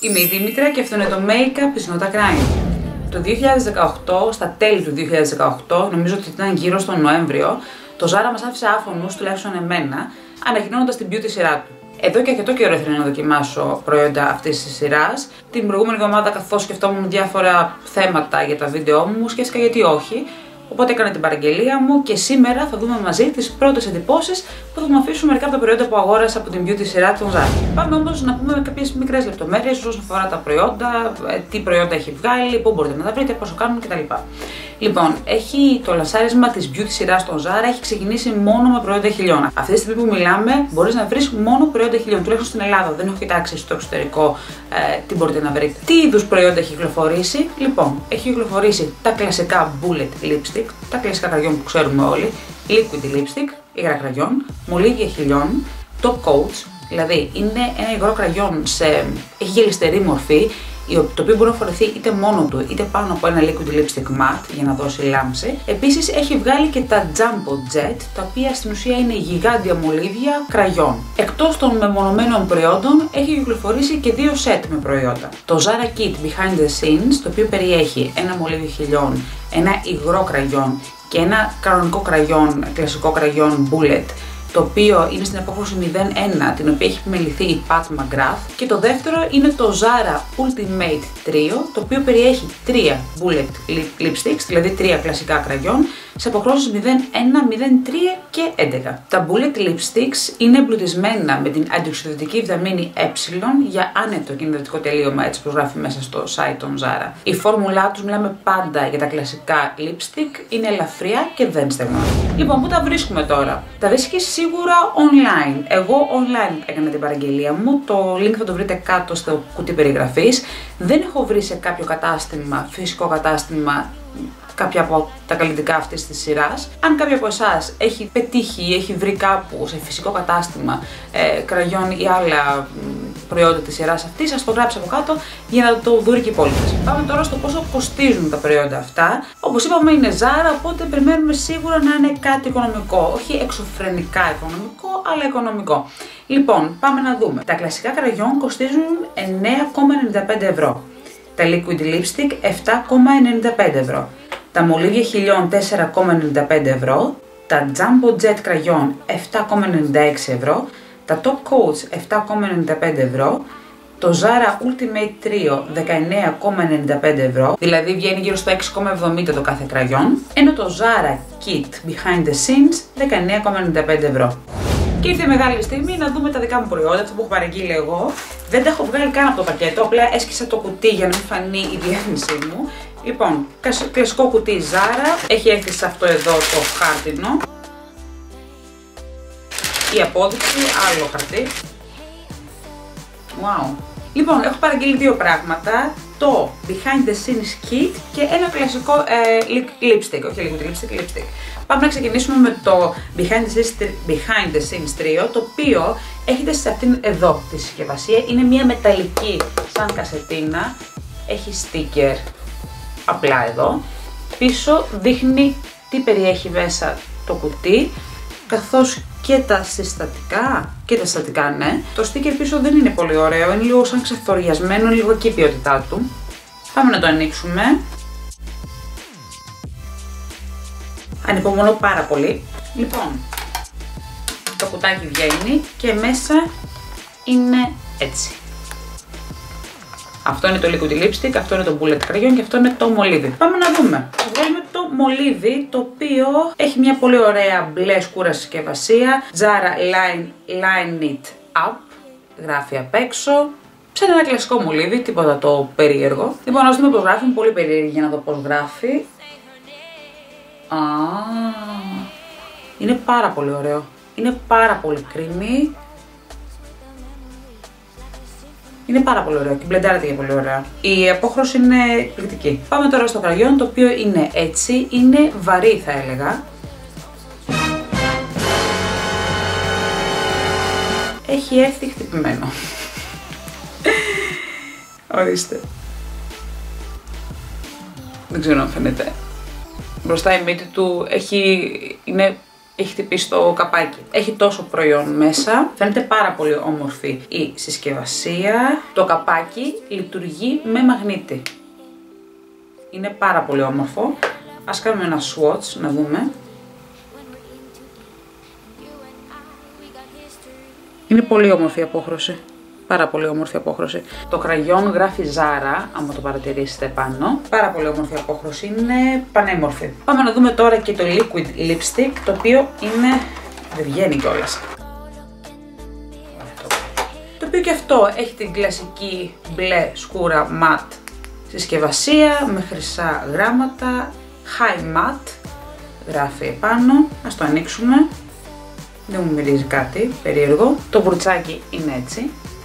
Είμαι η Δήμητρα και αυτό είναι το Make-up is not a crime. Το 2018, στα τέλη του 2018, νομίζω ότι ήταν γύρω στον Νοέμβριο, το Zara μας άφησε άφωνους, τουλάχιστον εμένα, ανακοινώνοντας την beauty σειρά του. Εδώ και αρκετό καιρό ήθελα να δοκιμάσω προϊόντα αυτής της σειράς. Την προηγούμενη εβδομάδα, καθώς σκεφτόμουν διάφορα θέματα για τα βίντεο μου, σκέφτηκα γιατί όχι. Οπότε έκανα την παραγγελία μου και σήμερα θα δούμε μαζί τις πρώτες εντυπώσεις που θα μου αφήσουν μερικά από τα προϊόντα που αγόρασα από την beauty σειρά των Zara. Πάμε όμως να πούμε κάποιες μικρές λεπτομέρειες όσον αφορά τα προϊόντα, τι προϊόντα έχει βγάλει, πού μπορείτε να τα βρείτε, πόσο κάνουν κτλ. Λοιπόν, το λανσάρισμα της beauty σειράς των Zara έχει ξεκινήσει μόνο με προϊόντα χιλιών. Αυτή τη στιγμή που μιλάμε, μπορείς να βρεις μόνο προϊόντα χιλιών, τουλάχιστον στην Ελλάδα. Δεν έχω κοιτάξει στο εξωτερικό τι μπορείτε να βρείτε. Τι είδους προϊόντα έχει κυκλοφορήσει? Λοιπόν, έχει κυκλοφορήσει τα κλασικά bullet lipstick, τα κλασικά κραγιόν που ξέρουμε όλοι, liquid lipstick, υγρά κραγιόν, μολύβια χιλιών, top coats, δηλαδή είναι ένα υγρό κραγιόν έχει γελιστερή μορφή, το οποίο μπορεί να φορεθεί είτε μόνο του είτε πάνω από ένα liquid lipstick matte για να δώσει λάμψη. Επίσης έχει βγάλει και τα Jumbo Jet, τα οποία στην ουσία είναι γιγάντια μολύβια κραγιόν. Εκτός των μεμονωμένων προϊόντων έχει κυκλοφορήσει και δύο σετ με προϊόντα. Το Zara Kit Behind the Scenes, το οποίο περιέχει ένα μολύβι χιλιών, ένα υγρό κραγιόν και ένα κανονικό κραγιόν, κλασικό κραγιόν bullet, το οποίο είναι στην απόχρωση 01, την οποία έχει επιμεληθεί η Pat McGrath. Και το δεύτερο είναι το Zara Ultimate Trio, το οποίο περιέχει 3 bullet lipsticks, δηλαδή 3 κλασικά κραγιόν, σε αποχρώσεις 01, 03 και 11. Τα bullet lipsticks είναι εμπλουτισμένα με την αντιοξυδοτική βιταμίνη Ε για άνετο και ενυδατικό τελείωμα, έτσι όπως γράφει μέσα στο site των Zara. Η φόρμουλά τους, μιλάμε πάντα για τα κλασικά lipstick, είναι ελαφριά και δεν στεγνώνει. Λοιπόν, πού τα βρίσκουμε τώρα? Τα βρίσκεις σίγουρα online. Εγώ online έκανα την παραγγελία μου. Το link θα το βρείτε κάτω στο κουτί περιγραφής. Δεν έχω βρει σε κάποιο κατάστημα, φυσικό κατάστημα, κάποια από τα καλλιτικά αυτής της σειράς. Αν κάποιο από εσάς έχει πετύχει ή έχει βρει κάπου σε φυσικό κατάστημα κραγιόν ή άλλα προϊόντα της σειράς αυτής, σας το γράψει από κάτω για να το δουν και οι υπόλοιπες. Πάμε τώρα στο πόσο κοστίζουν τα προϊόντα αυτά. Όπως είπαμε, είναι Zara, οπότε περιμένουμε σίγουρα να είναι κάτι οικονομικό. Όχι εξωφρενικά οικονομικό, αλλά οικονομικό. Λοιπόν, πάμε να δούμε. Τα κλασικά κραγιόν κοστίζουν 9,95 ευρώ. Τα liquid lipstick 7,95 ευρώ. Τα μολύβια χιλιών 4,95 ευρώ, τα Jumbo Jet κραγιόν 7,96 ευρώ, τα Top Coats 7,95 ευρώ, το Zara Ultimate Trio 19,95 ευρώ, δηλαδή βγαίνει γύρω στο 6,70 το κάθε κραγιόν, ενώ το Zara Kit Behind the Scenes 19,95 ευρώ. Και ήρθε η μεγάλη στιγμή να δούμε τα δικά μου προϊόντα, αυτά που έχω παραγγείλει εγώ. Δεν τα έχω βγάλει καν από το πακέτο, απλά έσκυσα το κουτί για να μην φανεί η διεύθυνσή μου. Λοιπόν, κλασικό κουτί Zara, έχει έρθει σε αυτό εδώ το χάρτινο. Η απόδειξη, άλλο χαρτί. Wow. Λοιπόν, έχω παραγγείλει δύο πράγματα, το Behind the Scenes Kit και ένα κλασικό lipstick, όχι liquid lipstick, lipstick. Πάμε να ξεκινήσουμε με το Behind the Scenes Trio, το οποίο έχετε σε αυτήν εδώ τη συσκευασία. Είναι μια μεταλλική σαν κασετίνα, έχει sticker απλά εδώ. Πίσω δείχνει τι περιέχει μέσα το κουτί, καθώς και τα συστατικά, ναι. Το sticker πίσω δεν είναι πολύ ωραίο, είναι λίγο σαν ξεθοριασμένο, λίγο εκεί η ποιότητά του. Πάμε να το ανοίξουμε. Ανυπομονώ πάρα πολύ. Λοιπόν, το κουτάκι βγαίνει και μέσα είναι έτσι. Αυτό είναι το liquid lipstick, αυτό είναι το bullet crayon και αυτό είναι το μολύβι. Πάμε να δούμε. Θα βγάλουμε το μολύβι, το οποίο έχει μια πολύ ωραία μπλε σκούρα συσκευασία. Zara Line It Up, γράφει απ' έξω. Σαν ένα κλασικό μολύβι, τίποτα το περίεργο. Λοιπόν, ας δούμε πώς γράφει, είναι πολύ περίεργη για να δω πώς γράφει. Είναι πάρα πολύ ωραίο. Είναι πάρα πολύ creamy. Είναι πάρα πολύ ωραίο και μπλεντάρεται και πολύ ωραία. Η απόχρωση είναι εκπληκτική. Πάμε τώρα στο κραγιόν, το οποίο είναι έτσι, είναι βαρύ θα έλεγα. Έχει έρθει χτυπημένο. Ορίστε. Δεν ξέρω αν φαίνεται. Μπροστά η μύτη του έχει έχει χτυπήσει το καπάκι. Έχει τόσο προϊόν μέσα. Φαίνεται πάρα πολύ όμορφη η συσκευασία. Το καπάκι λειτουργεί με μαγνήτη. Είναι πάρα πολύ όμορφο. Ας κάνουμε ένα swatch να δούμε. Είναι πολύ όμορφη η απόχρωση. Πάρα πολύ όμορφη απόχρωση. Το κραγιόν γράφει Zara, άμα το παρατηρήσετε πάνω. Πάρα πολύ όμορφη απόχρωση, είναι πανέμορφη. Πάμε να δούμε τώρα και το liquid lipstick, το οποίο είναι... δεν βγαίνει κιόλας. Το οποίο και αυτό έχει την κλασική μπλε σκούρα matte συσκευασία με χρυσά γράμματα, high matte, γράφει επάνω. Ας το ανοίξουμε. Δεν μου μυρίζει κάτι περίεργο. Το μπουρτσάκι είναι έτσι.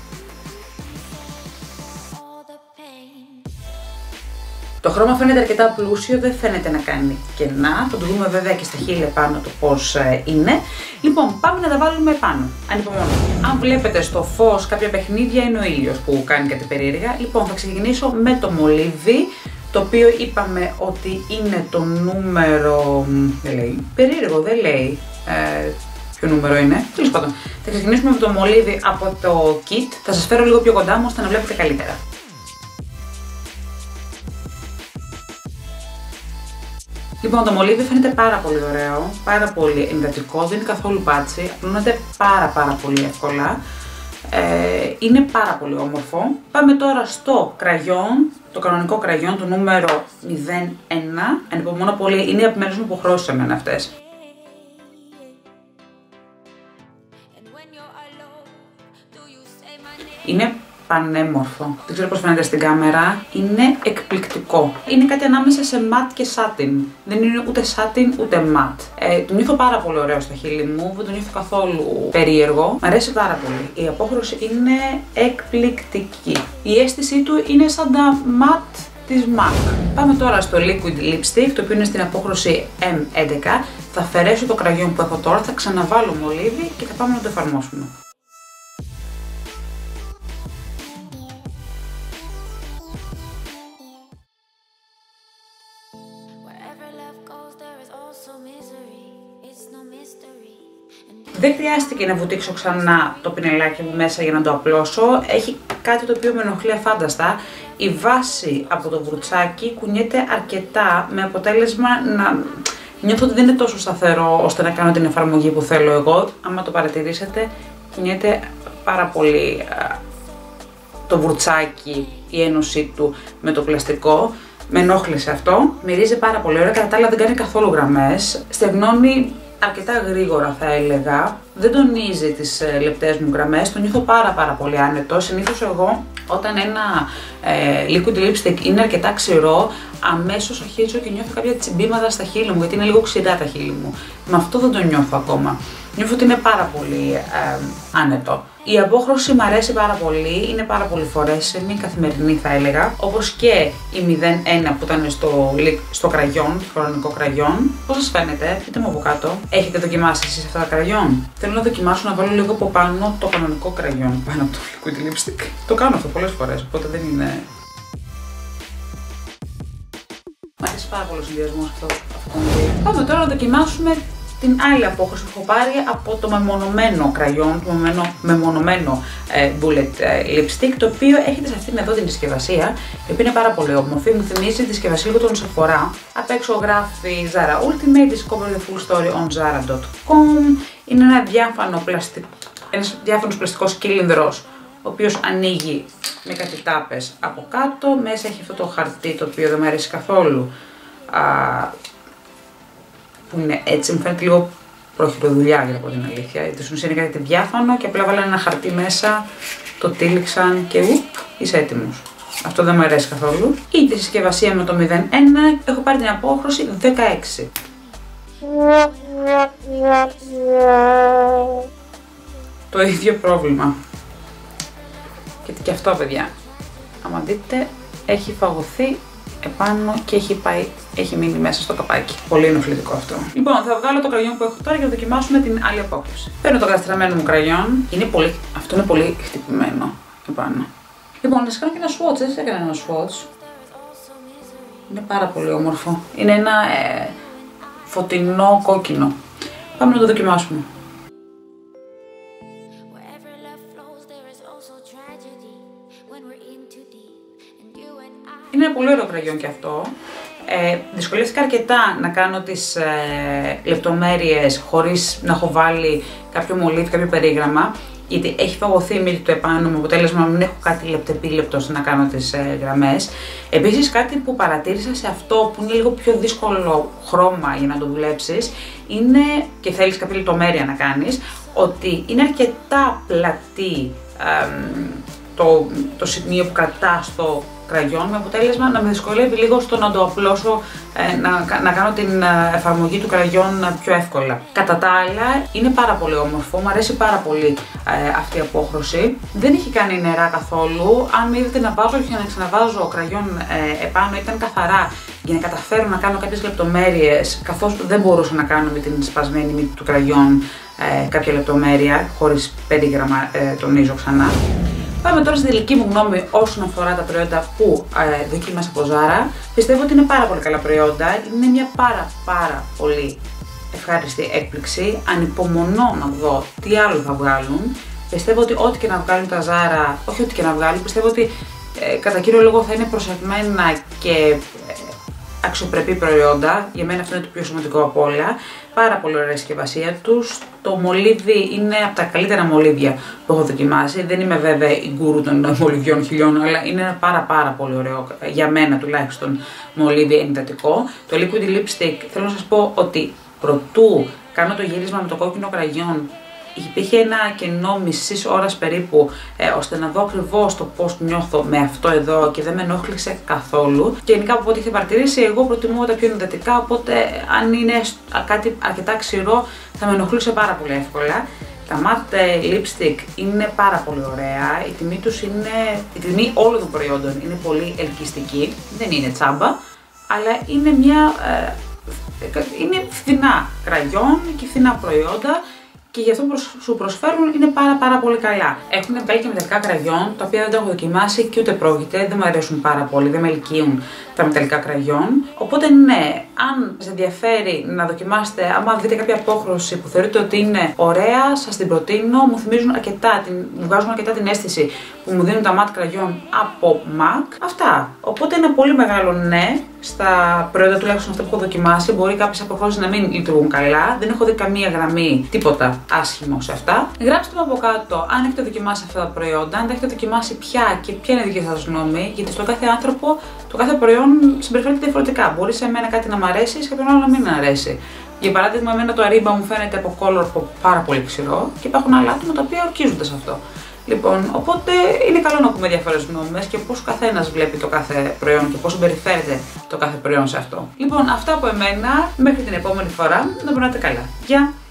Το χρώμα φαίνεται αρκετά πλούσιο, δεν φαίνεται να κάνει κενά. Θα το δούμε βέβαια και στα χείλη πάνω το πώς είναι. Λοιπόν, πάμε να τα βάλουμε πάνω. Ανυπομονώ. Αν βλέπετε στο φως κάποια παιχνίδια, είναι ο ήλιος που κάνει κάτι περίεργα. Λοιπόν, θα ξεκινήσω με το μολύβι, το οποίο είπαμε ότι είναι το νούμερο... δεν λέει. Περίεργο, δεν λέει ποιο νούμερο είναι. Τέλος πάντων, θα ξεκινήσουμε με το μολύβι από το kit. Θα σας φέρω λίγο πιο κοντά μου ώστε να βλέπετε καλύτερα. Λοιπόν, το μολύβι φαίνεται πάρα πολύ ωραίο, πάρα πολύ εντατικό, δεν είναι καθόλου πάτσι, απλώνεται πάρα πολύ εύκολα. Είναι πάρα πολύ όμορφο. Πάμε τώρα στο κραγιόν, το κανονικό κραγιόν, το νούμερο 01. Ανυπομονώ πολύ, είναι από μέρες μου που χρώσω εμένα αυτές. Είναι πανέμορφο. Δεν ξέρω πώς φαίνεται στην κάμερα. Είναι εκπληκτικό. Είναι κάτι ανάμεσα σε matte και satin. Δεν είναι ούτε satin ούτε matte. Το νιώθω πάρα πολύ ωραίο στα χείλη μου. Δεν το νιώθω καθόλου περίεργο. Μ' αρέσει πάρα πολύ. Η απόχρωση είναι εκπληκτική. Η αίσθησή του είναι σαν τα matte της MAC. Πάμε τώρα στο liquid lipstick, το οποίο είναι στην απόχρωση M11. Θα αφαιρέσω το κραγιόν που έχω τώρα, θα ξαναβάλω μολύβι και θα πάμε να το εφαρμόσουμε. Δεν χρειάστηκε να βουτήξω ξανά το πινελάκι μου μέσα για να το απλώσω. Έχει κάτι το οποίο με ενοχλεί αφάνταστα. Η βάση από το βρουτσάκι κουνιέται αρκετά, με αποτέλεσμα να νιώθω ότι δεν είναι τόσο σταθερό ώστε να κάνω την εφαρμογή που θέλω εγώ. Άμα το παρατηρήσετε, κουνιέται πάρα πολύ το βρουτσάκι, η ένωσή του με το πλαστικό. Με ενόχλησε αυτό. Μυρίζει πάρα πολύ ωραία, κατά τα άλλα δεν κάνει καθόλου γραμμές. Στεγνώνει αρκετά γρήγορα θα έλεγα, δεν τονίζει τις λεπτές μου γραμμές, το νιώθω πάρα πολύ άνετο. Συνήθως εγώ όταν ένα liquid lipstick είναι αρκετά ξηρό, αμέσως αρχίζω και νιώθω κάποια τσιμπήματα στα χείλη μου, γιατί είναι λίγο ξηρά τα χείλη μου. Με αυτό δεν το νιώθω ακόμα. Νιώθω ότι είναι πάρα πολύ άνετο. Η απόχρωση μου αρέσει πάρα πολύ, είναι πάρα πολύ φορέσιμη, καθημερινή θα έλεγα. Όπως και η 01 που ήταν στο κραγιόν, το χρονικό κραγιόν. Πώς σας φαίνεται, πείτε μου από κάτω. Έχετε δοκιμάσει εσείς αυτά τα κραγιόν? Θέλω να δοκιμάσω να βάλω λίγο από πάνω το κανονικό κραγιόν, πάνω από το liquid lipstick. Το κάνω αυτό πολλές φορές, οπότε δεν είναι... Μ' αρέσει πάρα πολύ ο συνδυασμός αυτό. Πάμε τώρα να δοκιμάσουμε την άλλη απόχρωση που έχω πάρει από το μεμονωμένο κραγιόν, το μεμονωμένο bullet lipstick, το οποίο έχετε σε αυτήν εδώ την συσκευασία, η οποία είναι πάρα πολύ όμορφη, μου θυμίζει τη συσκευασία λίγο των Sephora. Απ' έξω γράφει Zara Ultimate, discover the full story on zara.com. Είναι ένας διάφανος πλαστικός κύλινδρος, ο οποίος ανοίγει με κάτι τάπες από κάτω. Μέσα έχει αυτό το χαρτί, το οποίο δεν μου αρέσει καθόλου, που είναι έτσι, μου φαίνεται λίγο προχειροδουλειά για να πω την αλήθεια. Στην ουσία είναι κάτι διάφανο και απλά βάλανε ένα χαρτί μέσα, το τύλιξαν και είσαι έτοιμος. Αυτό δεν μου αρέσει καθόλου. Ή τη συσκευασία με το 01 έχω πάρει την απόχρωση 16. Το ίδιο πρόβλημα. Και αυτό, παιδιά, άμα δείτε, έχει φαγωθεί επάνω και έχει μείνει μέσα στο καπάκι. Πολύ ενοχλητικό αυτό. Λοιπόν, θα βγάλω το κραγιόν που έχω τώρα για να δοκιμάσουμε την άλλη απόχρωση. Παίρνω το καταστραμμένο μου κραγιόν. Αυτό είναι πολύ χτυπημένο επάνω. Λοιπόν, να σας κάνω και ένα swatch. Δεν σας έκανα ένα swatch. Είναι πάρα πολύ όμορφο. Είναι ένα φωτεινό κόκκινο. Πάμε να το δοκιμάσουμε. Είναι ένα πολύ ωραίο κραγιόν και αυτό. Δυσκολεύτηκα αρκετά να κάνω τις λεπτομέρειες χωρίς να έχω βάλει κάποιο μολύβι, κάποιο περίγραμμα, γιατί έχει φαγωθεί η μύτη του επάνω με αποτέλεσμα να μην έχω κάτι λεπτεπίλεπτο ώστε να κάνω τις γραμμές. Επίσης, κάτι που παρατήρησα σε αυτό που είναι λίγο πιο δύσκολο χρώμα για να το δουλέψεις είναι, και θέλεις κάποια λεπτομέρεια να κάνεις, ότι είναι αρκετά πλατή το σημείο που κρατάς το κραγιόν, με αποτέλεσμα να με δυσκολεύει λίγο στο να το απλώσω, να κάνω την εφαρμογή του κραγιόν πιο εύκολα. Κατά τα άλλα, είναι πάρα πολύ όμορφο, μου αρέσει πάρα πολύ αυτή η απόχρωση. Δεν έχει κάνει νερά καθόλου. Αν με είδατε να βάζω και να ξαναβάζω κραγιόν επάνω, ήταν καθαρά για να καταφέρω να κάνω κάποιες λεπτομέρειες, καθώς δεν μπορούσα να κάνω με την σπασμένη μύτη του κραγιόν κάποια λεπτομέρεια, χωρίς περίγραμμα, τονίζω ξανά. Πάμε τώρα στη δική μου γνώμη όσον αφορά τα προϊόντα που δοκίμασα από Zara. Πιστεύω ότι είναι πάρα πολύ καλά προϊόντα, είναι μια πάρα πολύ ευχάριστη έκπληξη. Ανυπομονώ να δω τι άλλο θα βγάλουν. Πιστεύω ότι ό,τι και να βγάλουν τα Zara, όχι ό,τι και να βγάλουν, πιστεύω ότι κατά κύριο λόγο θα είναι προσεγμένα και αξιοπρεπή προϊόντα. Για μένα αυτό είναι το πιο σημαντικό από όλα. Πάρα πολύ ωραία συσκευασία τους. Το μολύβι είναι από τα καλύτερα μολύβια που έχω δοκιμάσει. Δεν είμαι βέβαια η γκουρού των μολυβιών χιλιών, αλλά είναι ένα πάρα πολύ ωραίο, για μένα τουλάχιστον, μολύβι ενυδατικό. Το liquid lipstick, θέλω να σας πω ότι προτού κάνω το γύρισμα με το κόκκινο κραγιόν, υπήρχε ένα κενό μισής ώρας περίπου, ώστε να δω ακριβώς το πώς νιώθω με αυτό εδώ και δεν με ενόχλησε καθόλου. Και γενικά από ό,τι έχετε παρατηρήσει, εγώ προτιμώ τα πιο ενυδατικά, οπότε αν είναι κάτι αρκετά ξηρό θα με ενοχλούσε πάρα πολύ εύκολα. Τα matte lipstick είναι πάρα πολύ ωραία, η τιμή τους είναι, η τιμή όλων των προϊόντων είναι πολύ ελκυστική, δεν είναι τσάμπα, αλλά είναι είναι φθηνά κραγιόν και φθηνά προϊόντα. Και γι' αυτό που σου προσφέρουν είναι πάρα πολύ καλά. Έχουν βγάλει και μεταλλικά κραγιόν, τα οποία δεν τα έχω δοκιμάσει και ούτε πρόκειται, δεν μου αρέσουν πάρα πολύ, δεν με ελκύουν τα μεταλλικά κραγιόν. Οπότε ναι, αν σας ενδιαφέρει να δοκιμάσετε, άμα δείτε κάποια απόχρωση που θεωρείτε ότι είναι ωραία, σας την προτείνω. Μου θυμίζουν αρκετά, μου βγάζουν αρκετά την αίσθηση που μου δίνουν τα matte κραγιόν από MAC. Αυτά. Οπότε ένα πολύ μεγάλο ναι στα προϊόντα, τουλάχιστον αυτά που έχω δοκιμάσει. Μπορεί κάποιες αποχρώσεις να μην λειτουργούν καλά, δεν έχω δει καμία γραμμή, τίποτα άσχημο σε αυτά. Γράψτε μου από κάτω αν έχετε δοκιμάσει αυτά τα προϊόντα, αν τα έχετε δοκιμάσει πια και ποια είναι η δική σας γνώμη, γιατί στον κάθε άνθρωπο το κάθε προϊόν συμπεριφέρεται διαφορετικά. Μπορεί σε μένα κάτι να μ' αρέσει, σε κάποιον άλλο να μην μ' αρέσει. Για παράδειγμα, εμένα το Ariba μου φαίνεται από color πάρα πολύ ξηρό και υπάρχουν άλλα άτομα τα οποία ορκίζονται σε αυτό. Λοιπόν, οπότε είναι καλό να ακούμε διάφορες γνώμες και πώς ο καθένας βλέπει το κάθε προϊόν και πώς συμπεριφέρεται το κάθε προϊόν σε αυτό. Λοιπόν, αυτά από εμένα. Μέχρι την επόμενη φορά. Να περνάτε καλά. Γεια!